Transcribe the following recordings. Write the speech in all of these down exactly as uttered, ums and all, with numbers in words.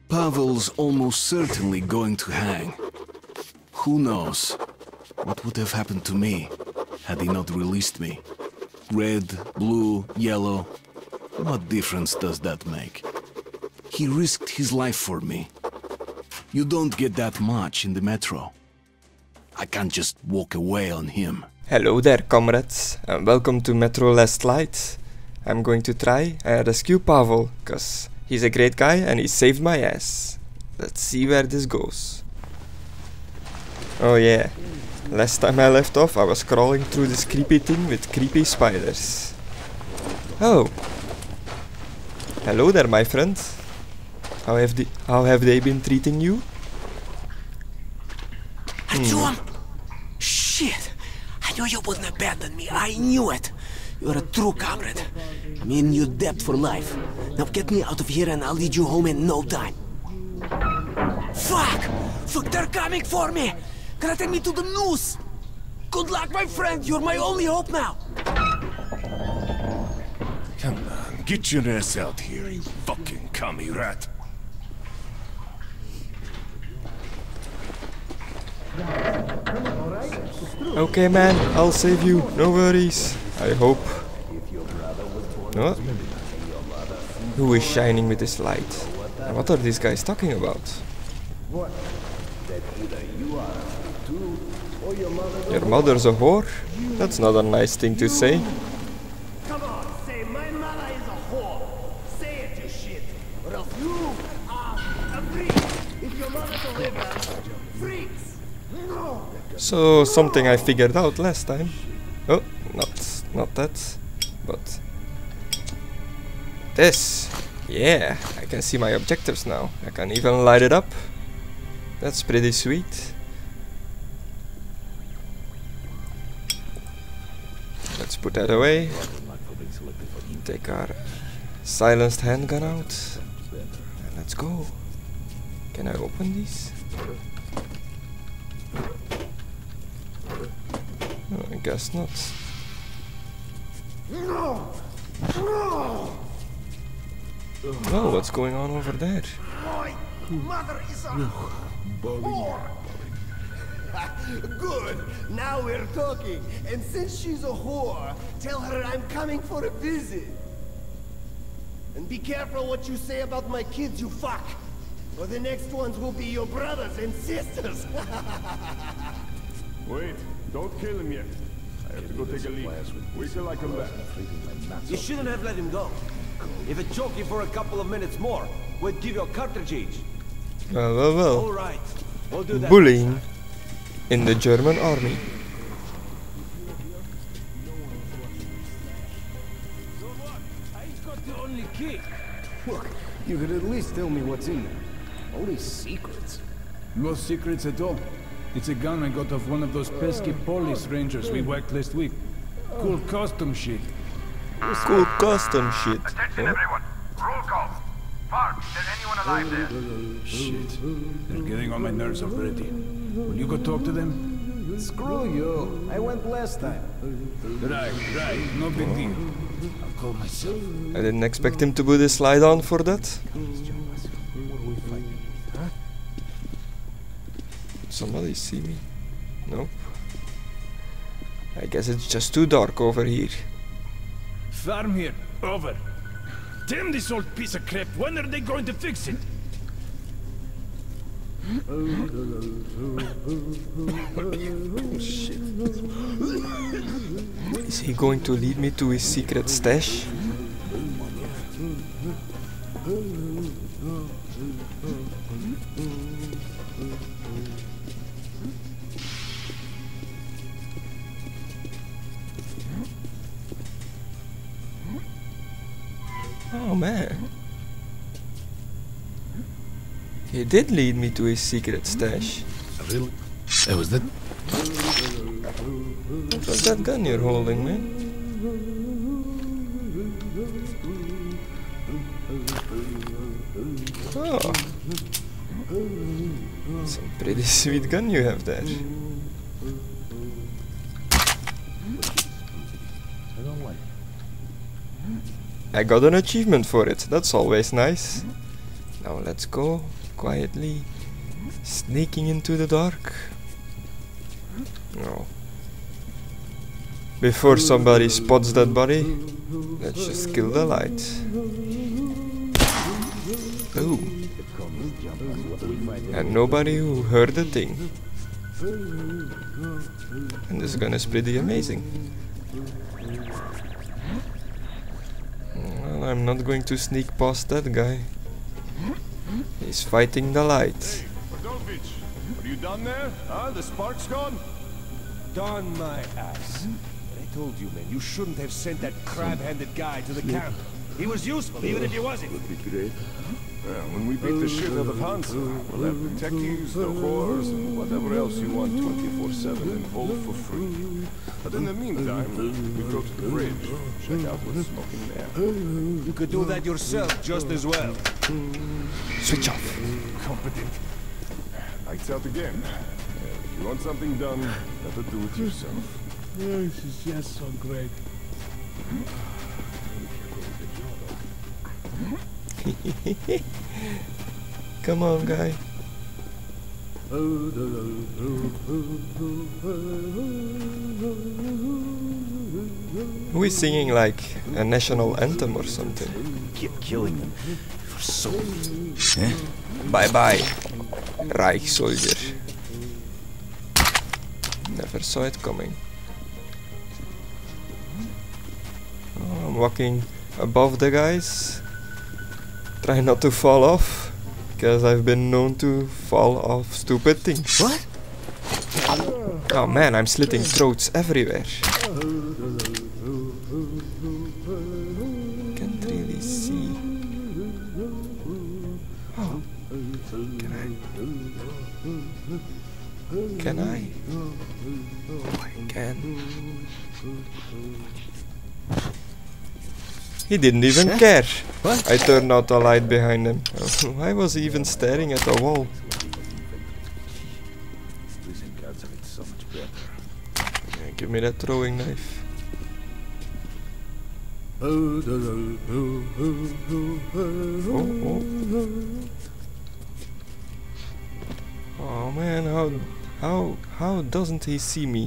Pavel's almost certainly going to hang. Who knows what would have happened to me had he not released me? Red, blue, yellow, what difference does that make? He risked his life for me. You don't get that much in the metro. I can't just walk away on him. Hello there, comrades, and welcome to Metro Last Light. I'm going to try and rescue Pavel, cause he's a great guy and he saved my ass. Let's see where this goes. Oh yeah, last time I left off I was crawling through this creepy thing with creepy spiders. Oh. Hello there, my friend. How have the how have they been treating you? Artyom! Shit! I knew you wouldn't abandon me. I knew it. You're a true comrade. Me and you debt for life. Now get me out of here and I'll lead you home in no time. Fuck! Fuck, they're coming for me! Gonna take me to the noose! Good luck, my friend. You're my only hope now. Come on, get your ass out here, you fucking commie rat. Okay man, I'll save you, no worries. I hope. What? Who is shining with this light? And what are these guys talking about? Your mother's a whore? That's not a nice thing to say. Come on, say my mother is a whore. Say it, you shit. Or else you are a freak. If your mother's a liver, freaks. No. So something I figured out last time. Oh, not not that, but this. Yeah, I can see my objectives now. I can even light it up. That's pretty sweet. Let's put that away. Take our silenced handgun out. And let's go. Can I open these? Oh, I guess not. No. No. Oh, what's going on over there? My mother is a whore. Good. Now we're talking. And since she's a whore, tell her I'm coming for a visit. And be careful what you say about my kids, you fuck. Or the next ones will be your brothers and sisters. Wait, don't kill him yet. I have to go take a leak. Wait till I come back. You shouldn't have let him go. If it choked you for a couple of minutes more, we'd give you a cartridge each. Well, well, well. All right. We'll do that. Bullying in the German army. So what? I ain't got the only key. Look, you could at least tell me what's in there. Only secrets. No secrets at all. It's a gun I got off one of those pesky police rangers we whacked last week. Cool custom shit. Cool custom shit. Attention Huh? everyone. Roll call. Park, is there anyone alive there? Shit. They're getting on my nerves already. Will you go talk to them? Screw you. I went last time. Right, right. No big deal. I'll call myself. I didn't expect him to put his slide on for that. Somebody see me? Nope. I guess it's just too dark over here. Farm here. Over. Damn this old piece of crap. When are they going to fix it? Shit. Is he going to lead me to his secret stash? Oh man. He did lead me to his secret stash. Really? That was the... What was that gun you're holding, man? Oh. Some pretty sweet gun you have there. I got an achievement for it, that's always nice. Now let's go quietly, sneaking into the dark. No. Before somebody spots that body, let's just kill the light. Oh. And nobody who heard a thing. And this gun is pretty amazing. Well, I'm not going to sneak past that guy. He's fighting the light. Hey, Bogdanovich, are you done there? Huh? The spark's gone? Darn my ass. I told you, man, you shouldn't have sent that crab-handed guy to the camp. He was useful, even if he wasn't. Would be great. Well, when we beat the shit out of Hansa, we'll have the techies, the whores, and whatever else you want twenty-four seven and all for free. But in the meantime, we go to the bridge, check out what's smoking there. You could do that yourself just as well. Switch off. Competent. Lights out again. If you want something done, better do it yourself. This is just so great. Come on, guy. Who is singing like a national anthem or something? Keep killing them for souls. Eh? Bye bye, Reich soldier. Never saw it coming. Oh, I'm walking above the guys. Try not to fall off, because I've been known to fall off stupid things. What? Oh man, I'm slitting throats everywhere. Can't really see. Oh. Can I? Can I? Oh, I can. He didn't even huh? care. What? I turned out the light behind him. Why was he even staring at the wall? Yeah, give me that throwing knife. Oh, oh. Oh man, how how how doesn't he see me?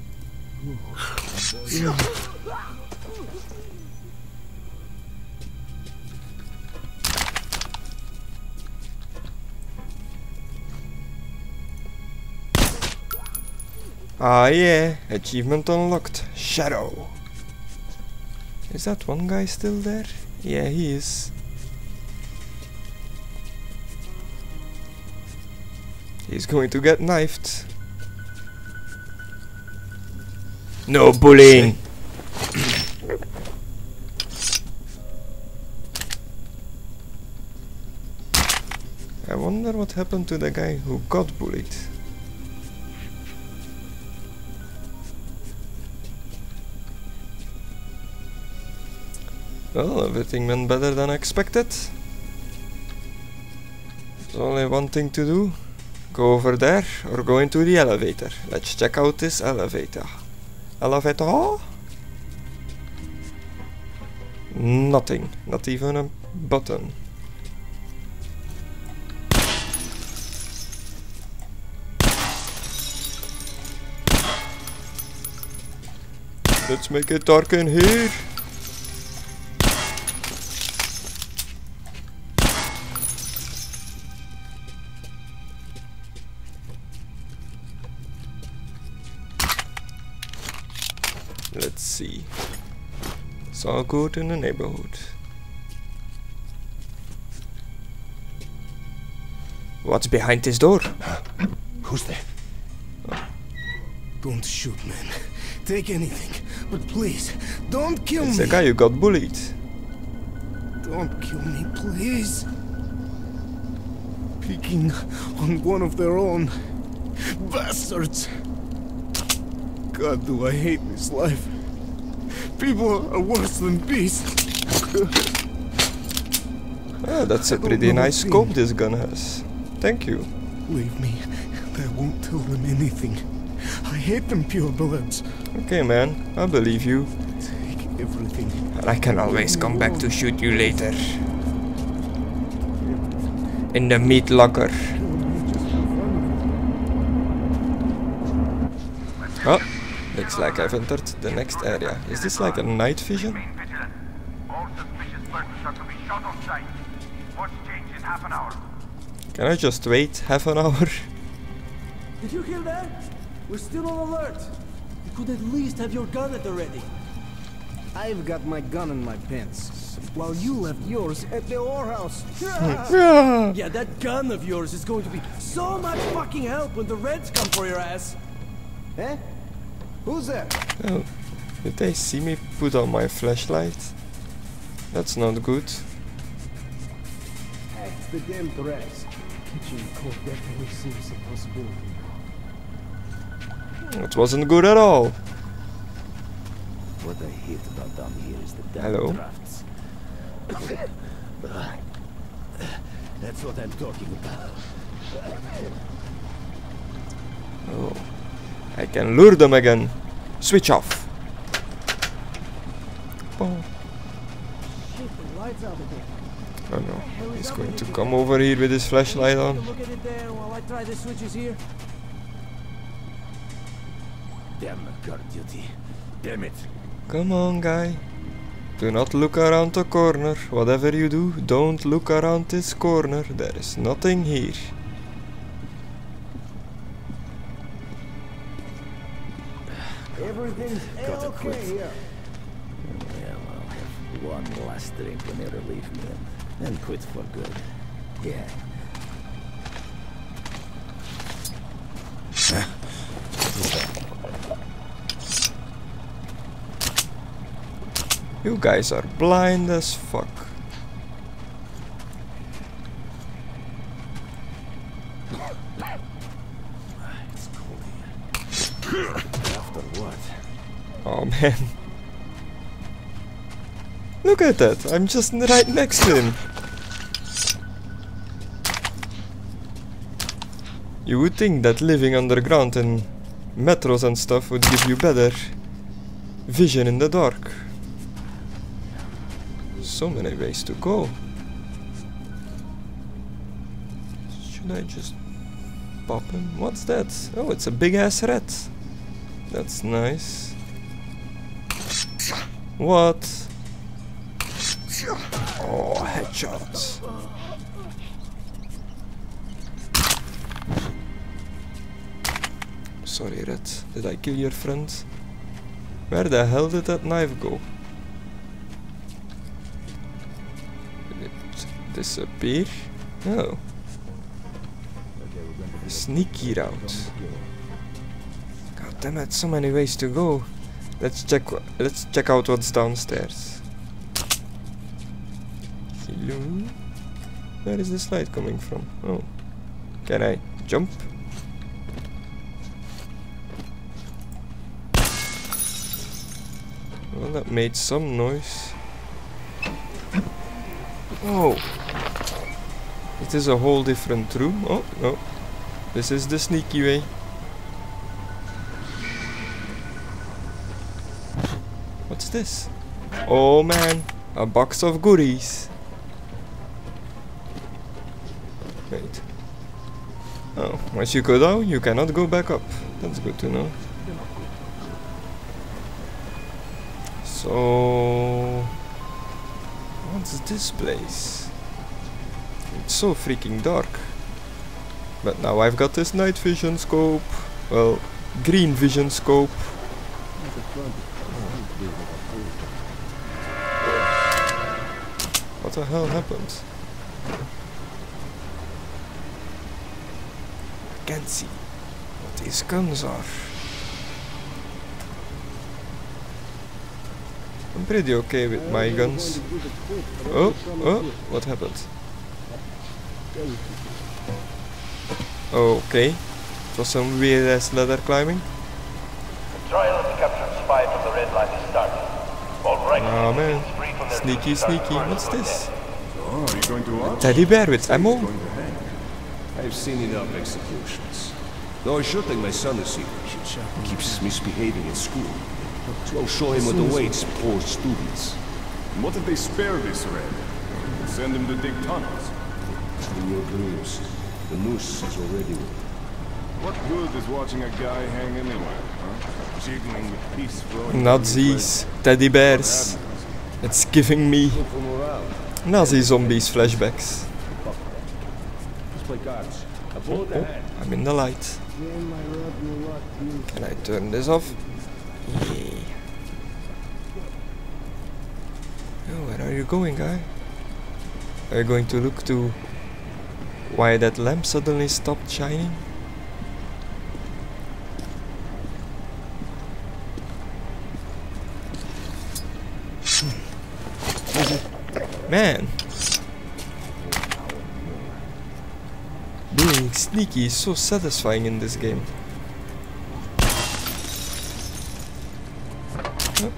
Ah yeah, achievement unlocked. Shadow. Is that one guy still there? Yeah, he is. He's going to get knifed. No bullying! I wonder what happened to the guy who got bullied. Well, everything went better than expected. There's only one thing to do. Go over there or go into the elevator. Let's check out this elevator. Elevator? Nothing. Not even a button. Let's make it dark in here. Let's see. It's all good in the neighborhood. What's behind this door? Huh? Who's there? Oh. Don't shoot, man. Take anything, but please, don't kill it's me. It's the guy who got bullied. Don't kill me, please. Picking on one of their own. Bastards. God, do I hate this life. People are worse than beasts. Oh, that's a pretty nice scope this gun has. Thank you. Leave me, and I won't tell them anything. I hate them purebloods. Okay, man, I believe you. Take everything. And I can always come back to shoot you later. In the meat locker. Oh, looks like I've entered the next area. Is this like a night vision? All suspicious persons are to be shot on sight. Watch change in half an hour. Can I just wait half an hour? Did you hear that? We're still on alert. You could at least have your gun at the ready. I've got my gun in my pants, while you left yours at the whorehouse. Yeah, that gun of yours is going to be so much fucking help when the Reds come for your ass. Eh? Who's that? Oh, did they see me put on my flashlight? That's not good. That's the damn dress. Kitchen court definitely seems a possibility. It wasn't good at all. What I hate about down here is the damn Hello? drafts. That's what I'm talking about. Oh, I can lure them again. Switch off. Oh. Shit, the lights out again. Oh no, he's going to come over here with his flashlight on. Look at it there while I try the switches here. Damn guard duty. Damn it. Come on, guy. Do not look around the corner. Whatever you do, don't look around this corner. There is nothing here. Everything's okay here. Yeah, I'll have one last drink when they relieve me and then quit for good. Yeah. You guys are blind as fuck. It's cold here. After what? Oh man. Look at that, I'm just right next to him. You would think that living underground in metros and stuff would give you better vision in the dark. So many ways to go. Should I just pop him? What's that? Oh, it's a big ass rat. That's nice. What? Oh, headshot. Sorry, rat. Did I kill your friend? Where the hell did that knife go? Did it disappear? No. Sneaky route. God damn it, so many ways to go. Let's check. Let's check out what's downstairs. Hello? Where is this light coming from? Oh, can I jump? Well, that made some noise. Oh, it is a whole different room. Oh no, this is the sneaky way. What's this? Oh man, a box of goodies. Wait. Oh, once you go down, you cannot go back up. That's good to know. So, what's this place? It's so freaking dark. But now I've got this night vision scope. Well, green vision scope. What the hell happened? I can't see what these guns are. I'm pretty okay with my guns. Oh, oh, what happened? Okay, it was some weird ass ladder climbing. The trial of the captured spy from the Red Line is starting. All right. Oh man, sneaky, sneaky. What's this? Oh, are you going to watch? Teddy bear with ammo? Going to hang. I've seen enough executions. Though I should think my son is secret. He keeps misbehaving in school. So I'll show him what awaits poor students. And what if they spare this red? Send him to dig tunnels. You your dreams. The noose is already. What good is watching a guy hang anywhere, huh? Jiggling with peace flowing. Nazis, teddy bears. It's giving me Nazi zombies flashbacks. Oh, oh, I'm in the light. Can I turn this off? Yeah. Oh, where are you going, guy? Are you going to look to why that lamp suddenly stopped shining? Man, being sneaky is so satisfying in this game. Oh.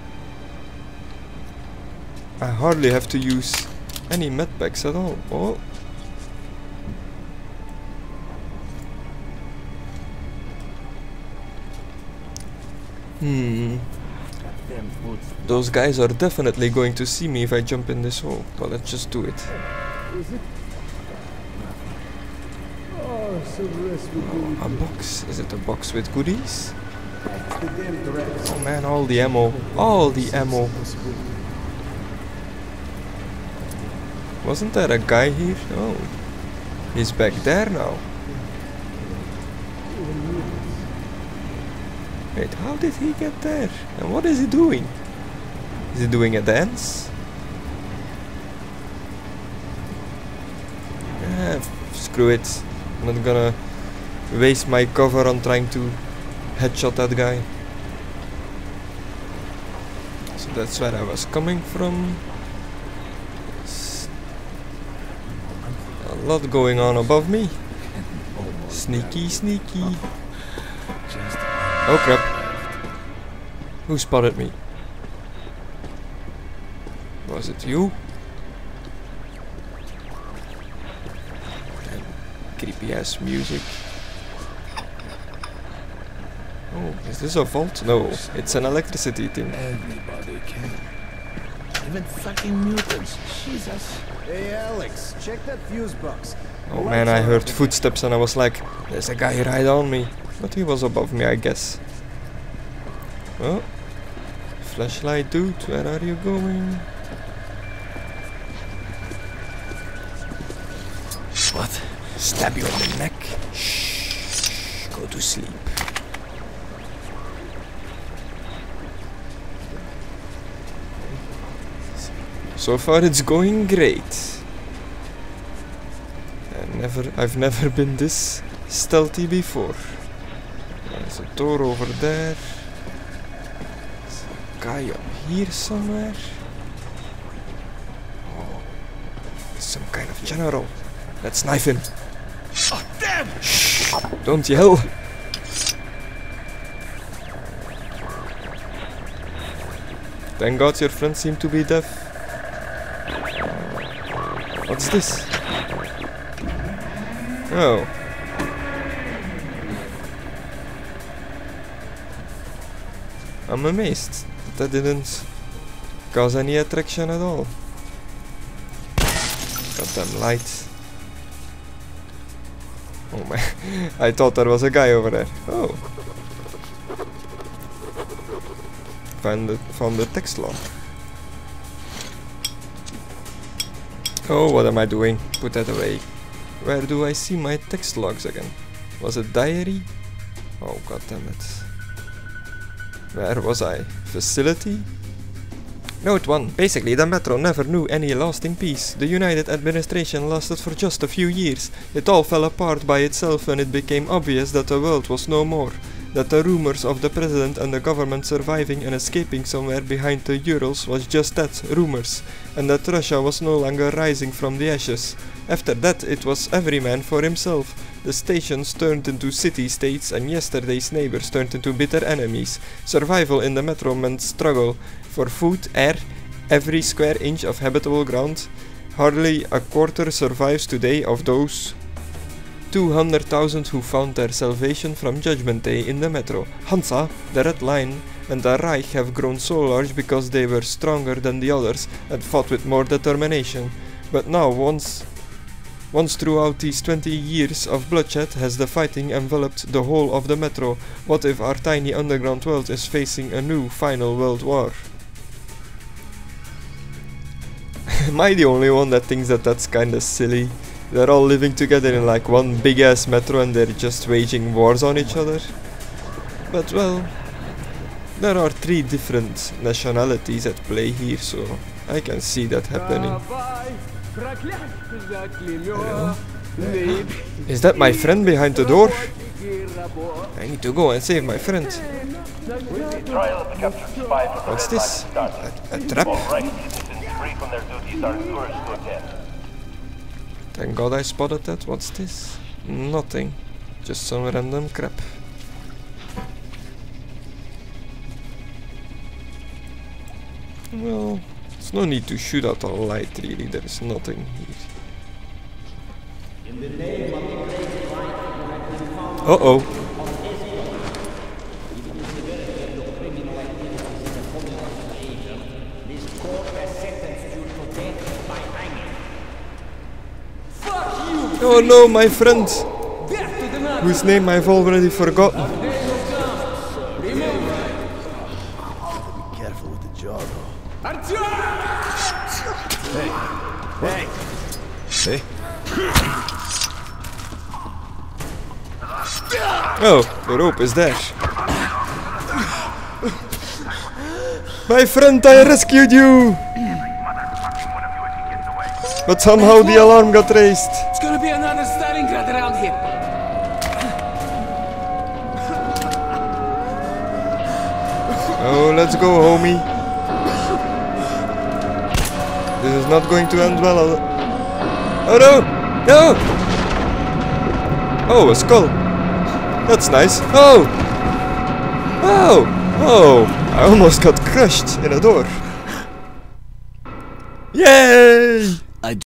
I hardly have to use any medpacks at all. Oh. Hmm. Those guys are definitely going to see me if I jump in this hole, but let's just do it. Oh, a box. Is it a box with goodies? Oh man, all the ammo. All the ammo. Wasn't there a guy here? Oh. He's back there now. Wait, how did he get there? And what is he doing? Is he doing a dance? Ah, screw it. I'm not gonna waste my cover on trying to headshot that guy. So that's where I was coming from. S a lot going on above me. Sneaky, sneaky. Oh crap. Who spotted me? Was it you? And creepy ass music. Oh, is this a vault? No, it's an electricity thing. Everybody can. Even fucking mutants. Jesus. Hey Alex, check that fuse box. Oh man, I heard footsteps and I was like, there's a guy right on me. But he was above me, I guess. Oh. Flashlight dude, where are you going? What? Stab you in the neck? Shh. Go to sleep. So far it's going great. I never, I've never been this stealthy before. There's a door over there. There's a guy up here somewhere. Oh, some kind of general. Let's knife him. Oh, damn! Shh! Don't yell. Thank God your friends seem to be deaf. What's this? Oh. I'm amazed that that didn't cause any attraction at all. Goddamn light. Oh man, I thought there was a guy over there. Oh. Found the, found the text log. Oh, what am I doing? Put that away. Where do I see my text logs again? Was it diary? Oh, goddammit. Where was I? Facility? Note one. Basically, the Metro never knew any lasting peace. The United administration lasted for just a few years. It all fell apart by itself when it became obvious that the world was no more. That the rumors of the president and the government surviving and escaping somewhere behind the Urals was just that, rumors, and that Russia was no longer rising from the ashes. After that, it was every man for himself. The stations turned into city-states and yesterday's neighbors turned into bitter enemies. Survival in the Metro meant struggle for food, air, every square inch of habitable ground. Hardly a quarter survives today of those two hundred thousand who found their salvation from Judgment Day in the Metro. Hansa, the Red Line, and the Reich have grown so large because they were stronger than the others and fought with more determination. But now once Once throughout these twenty years of bloodshed has the fighting enveloped the whole of the metro, what if our tiny underground world is facing a new final world war? Am I the only one that thinks that that's kinda silly? They're all living together in like one big ass metro and they're just waging wars on each other? But well, there are three different nationalities at play here, so I can see that happening. Hello? Is that my friend behind the door? I need to go and save my friend. What's this? A, a trap? Thank God I spotted that. What's this? Nothing. Just some random crap. Well, there's no need to shoot out a light really, there is nothing here. Uh-oh. Oh no, my friend! Whose name I've already forgotten. Be careful with the jaw, though. Hey! Hey! Hey! Oh, the rope is there. My friend, I rescued you! But somehow the alarm got raised. It's gonna be another Stalingrad around here. Oh, let's go, homie. This is not going to end well. Oh no! No! Oh, a skull. That's nice. Oh! Oh! Oh! I almost got crushed in a door. Yay!